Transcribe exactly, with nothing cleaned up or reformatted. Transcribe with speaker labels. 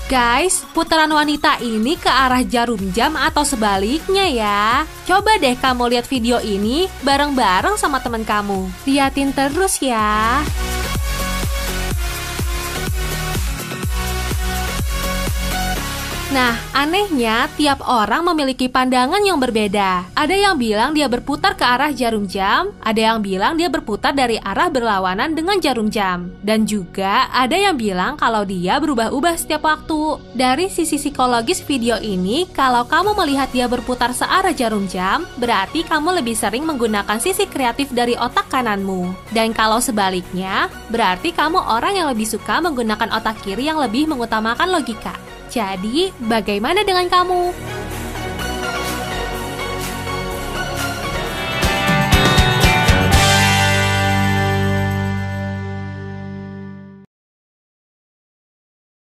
Speaker 1: Guys, putaran wanita ini ke arah jarum jam atau sebaliknya ya. Coba deh kamu lihat video ini bareng-bareng sama teman kamu. Liatin terus ya. Nah, anehnya tiap orang memiliki pandangan yang berbeda. Ada yang bilang dia berputar ke arah jarum jam, ada yang bilang dia berputar dari arah berlawanan dengan jarum jam. Dan juga ada yang bilang kalau dia berubah-ubah setiap waktu. Dari sisi psikologis video ini, kalau kamu melihat dia berputar searah jarum jam, berarti kamu lebih sering menggunakan sisi kreatif dari otak kananmu. Dan kalau sebaliknya, berarti kamu orang yang lebih suka menggunakan otak kiri yang lebih mengutamakan logika. Jadi, bagaimana dengan kamu?